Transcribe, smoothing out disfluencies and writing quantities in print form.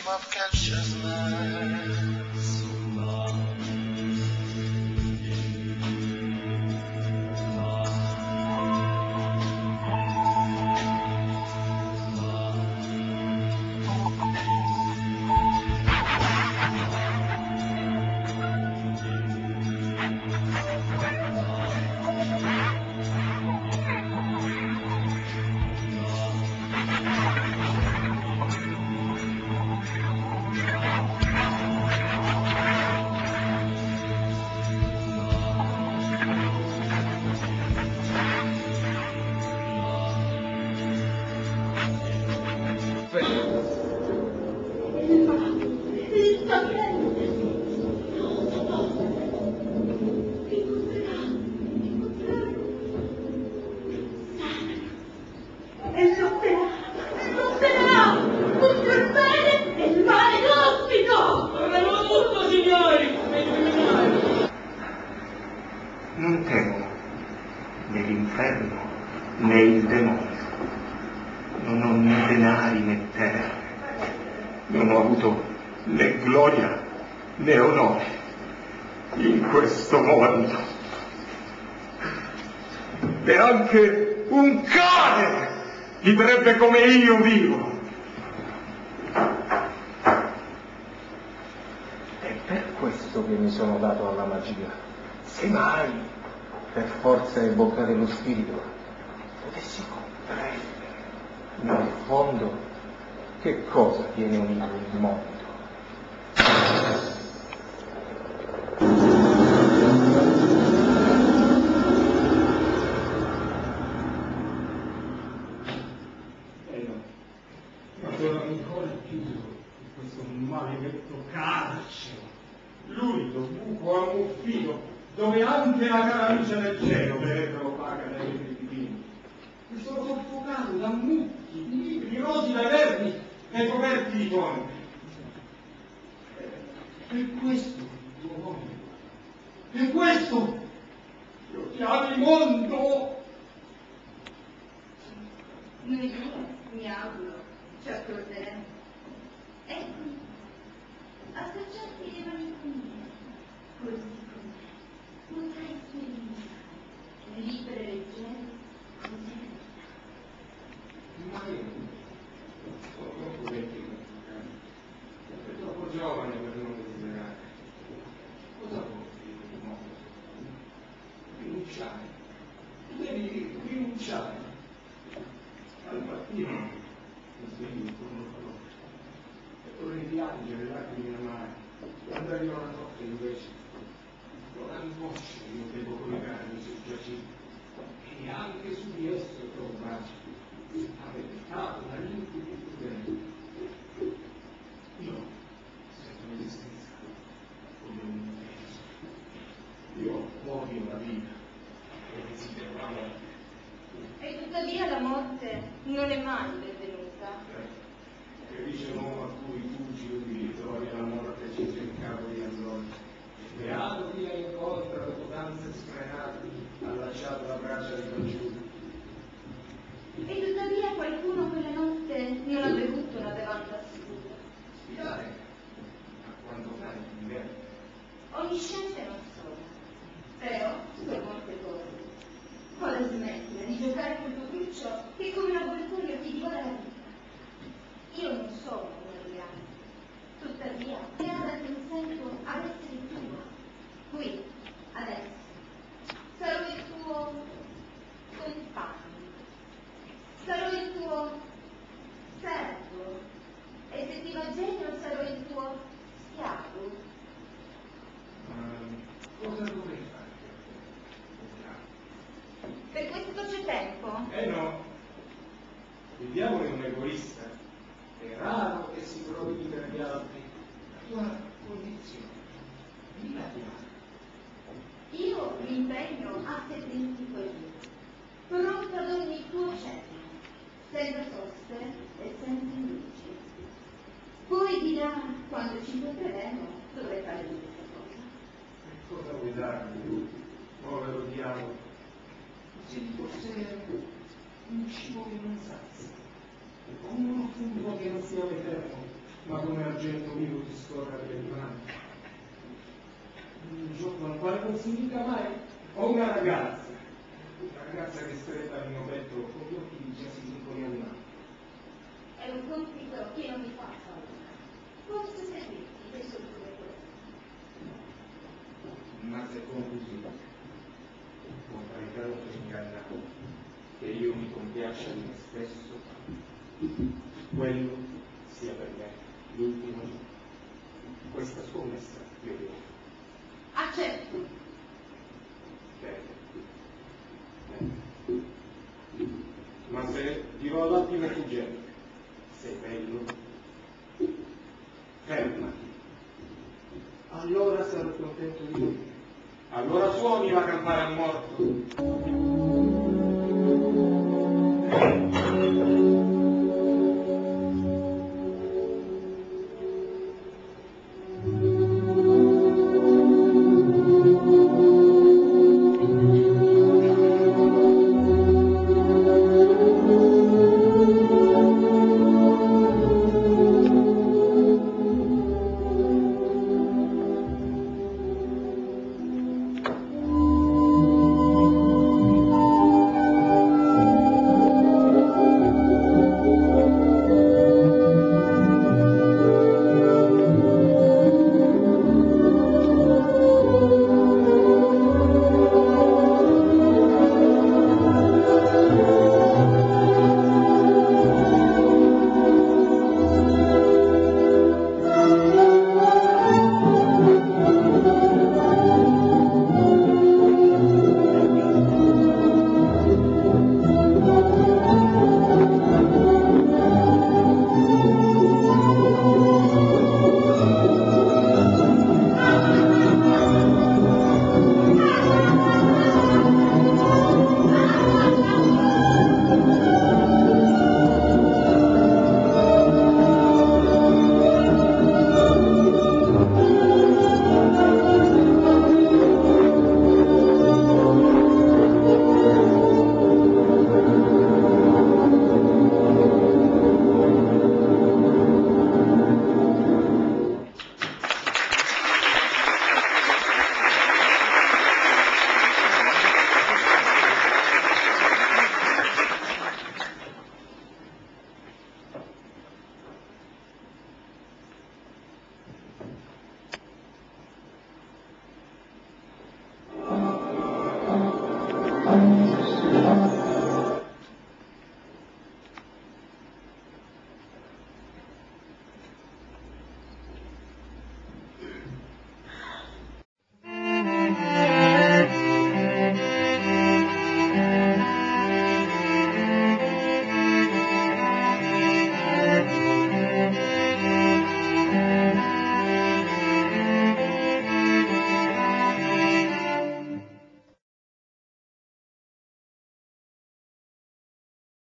of consciousness. Non temo né l'inferno né il demonio. Non ho né denari né terre. Non ho avuto né gloria né onore in questo mondo. E anche un cane vivrebbe come io vivo. È per questo che mi sono dato alla magia. Se mai, per forza evocare lo spirito, potessi comprendere, nel fondo, che cosa tiene unito il mondo. Ma sono ancora chiuso in questo maledetto carcere, l'unico buco ammuffito dove anche la cara luce del cielo vedrebbe opaca dai libri divini. Mi sono soffocato da mucchi, libri rosi dai vermi e coperti di fonte. Per questo il tuo nome, per questo lo chiami mondo. Noi due, mi auguro, ci accorderemo. Ecco, assaggiarti le mani mie, così com'è, potrai sperimentare, libere e leggere, così. Ma io sono troppo vecchio, è troppo giovane per non desiderare. Cosa vuoi dire il mondo? Rinunciare. Devi rinunciare. Al mattino mi svegli con un colore e vorrei piangere lacrime amare quando arriva la notte invece con angoscia io devo collegarmi sul giaciglio e anche su di esso trovo baci avventato da incubi prudenti. Io sento un'esistenza come un peso. Io odio la vita e desidero la morte. E tuttavia la morte non è mai benvenuta. Che dice un uomo a cui fuggi l'utilizzo e la morte ci cercavo di allora. Beato chi la incontra dopo danze sfrenate, ha lasciato la braccia di fanciullo. E tuttavia qualcuno quella notte non ha bevuto una bevanda scura. Spiare, a quanto pare l'inverno. Onnisciente non sono, però so molte cose. Ora smettila di giocare col tuo cruccio che come un avvoltoio ti divora la vita. Io non sono una regale, tuttavia creata consento ad essere tua, qui, adesso. Sarò il tuo compagno, sarò il tuo servo, e se ti va genio sarò il tuo schiavo. Cosa dovrei fare? Per questo c'è tempo? No. Il diavolo è un egoista. È raro che si provi per gli altri. La tua condizione. Dilla tua. Io mi impegno a servirti così, pronto ad ogni tuo cenno, senza soste e senza indugi. Poi dirà, quando ci incontreremo, dovrai fare la stessa cosa. E cosa vuoi darmi tu, povero diavolo? Se ti fosse un cibo che non sazia, o uno fungo che non sia eterno, ma come argento vivo ti scorra per le mani. Un giorno al quale non si indica mai, ho una ragazza che stretta al mio petto con gli occhi di Gesù piccoli al naso. È un compito che non mi faccio allora. Posso servirti per solo questo. Ma se conclusi, contrarietà che inganna, che io mi compiaccia di me stesso, quello sia per me l'ultimo giorno. Questa scommessa io vi offro. Accetto. Bene. Ma se dirò all'ottimo fuggente, sei bello, fermati. Allora sarò contento di lui. Allora suoni la campana a morto.